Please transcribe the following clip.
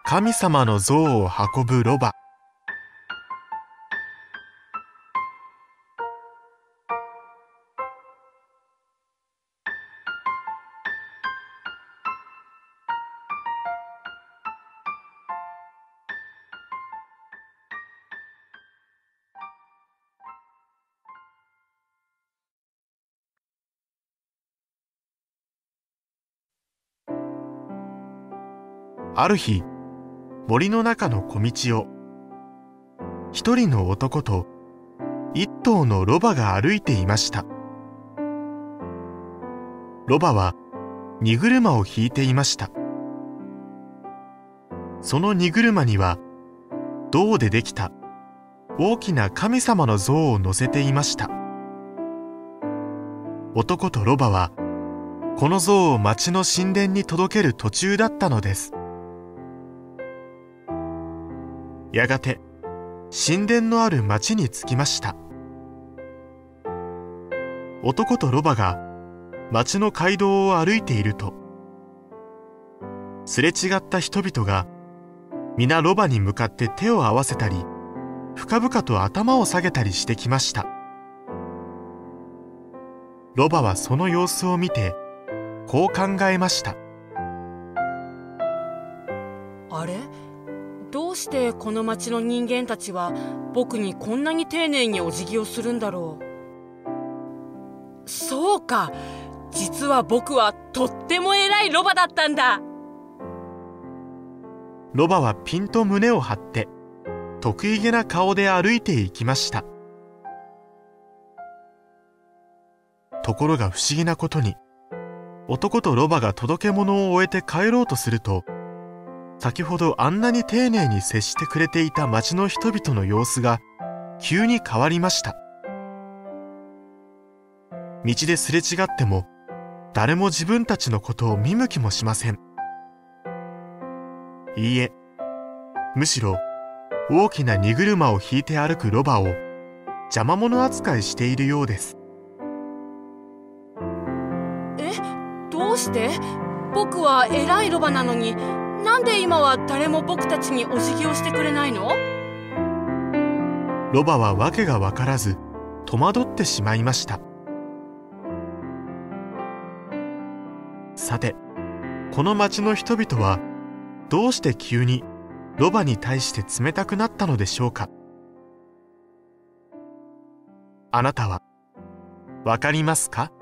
神様の像を運ぶロバ。ある日、森の中の小道を一人の男と一頭のロバが歩いていました。ロバは荷車を引いていました。その荷車には銅でできた大きな神様の像を乗せていました。男とロバはこの像を町の神殿に届ける途中だったのです。やがて神殿のある町に着きました。男とロバが町の街道を歩いていると、すれ違った人々が皆ロバに向かって手を合わせたり、深々と頭を下げたりしてきました。ロバはその様子を見てこう考えました。 あれ？どうしてこの町の人間たちは僕にこんなに丁寧にお辞儀をするんだろう。そうか、実は僕はとっても偉いロバだったんだ。 ロバはピンと胸を張って得意げな顔で歩いていきました。ところが不思議なことに、男とロバが届け物を終えて帰ろうとすると、先ほどあんなに丁寧に接してくれていた町の人々の様子が急に変わりました。道ですれ違っても誰も自分たちのことを見向きもしません。いいえ、むしろ大きな荷車を引いて歩くロバを邪魔者扱いしているようです。 どうして？僕は偉いロバなのに、なんで今は誰も僕たちにお辞儀をしてくれないの？ ロバは訳が分からず戸惑ってしまいました。さて、この町の人々はどうして急にロバに対して冷たくなったのでしょうか。あなたは分かりますか？